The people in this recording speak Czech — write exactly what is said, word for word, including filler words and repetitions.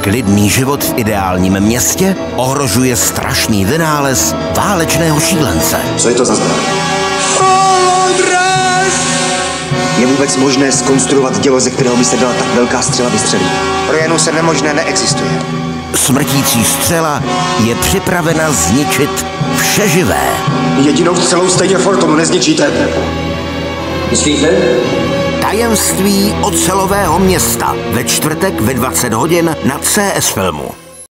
klidný život v ideálním městě ohrožuje strašný vynález válečného šílence. Co je to za znak? Je vůbec možné zkonstruovat dělo, ze kterého by se dala tak velká střela vystřelit? Pro Janu se nemožné neexistuje. Smrtící střela je připravena zničit vše živé. Jedinou střelou stejně Fortunu nezničíte. Myslíte? Tajemství ocelového města ve čtvrtek ve dvacet hodin na C S Filmu.